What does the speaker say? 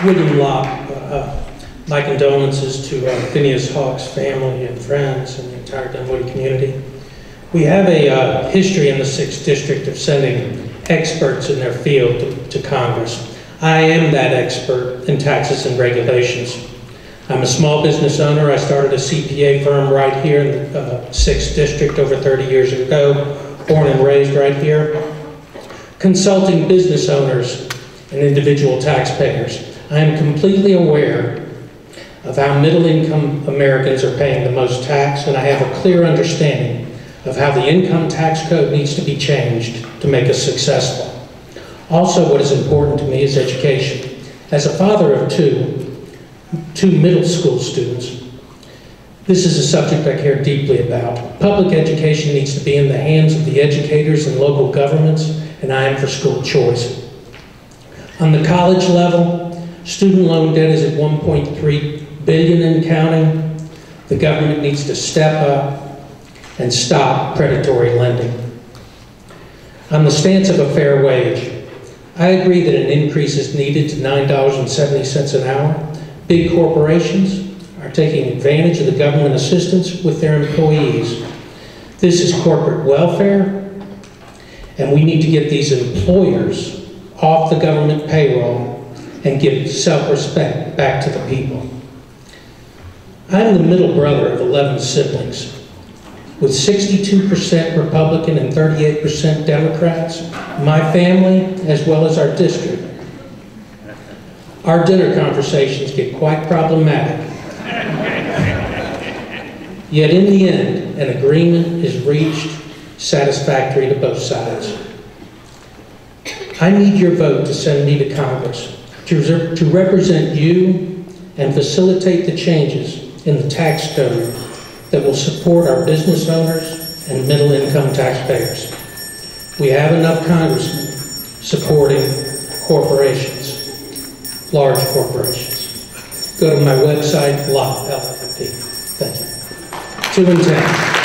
William Llop, my condolences to Phineas Haq's family and friends and the entire Dunwoody community. We have a history in the 6th District of sending experts in their field to Congress. I am that expert in taxes and regulations. I'm a small business owner. I started a CPA firm right here in the 6th District over 30 years ago, born and raised right here, consulting business owners and individual taxpayers. I am completely aware of how middle-income Americans are paying the most tax, and I have a clear understanding of how the income tax code needs to be changed to make us successful. Also, what is important to me is education. As a father of two middle school students, this is a subject I care deeply about. Public education needs to be in the hands of the educators and local governments, and I am for school choice. On the college level, student loan debt is at $1.3 billion and counting. The government needs to step up and stop predatory lending. On the stance of a fair wage, I agree that an increase is needed to $9.70 an hour. Big corporations are taking advantage of the government assistance with their employees. This is corporate welfare, and we need to get these employers off the government payroll and give self-respect back to the people. I'm the middle brother of 11 siblings. With 62% Republican and 38% Democrats, my family, as well as our district, our dinner conversations get quite problematic. Yet in the end, an agreement is reached satisfactory to both sides. I need your vote to send me to Congress to represent you and facilitate the changes in the tax code that will support our business owners and middle-income taxpayers. We have enough congressmen supporting corporations, large corporations. Go to my website, Llop, L-O-P. Thank you. 2 and 10.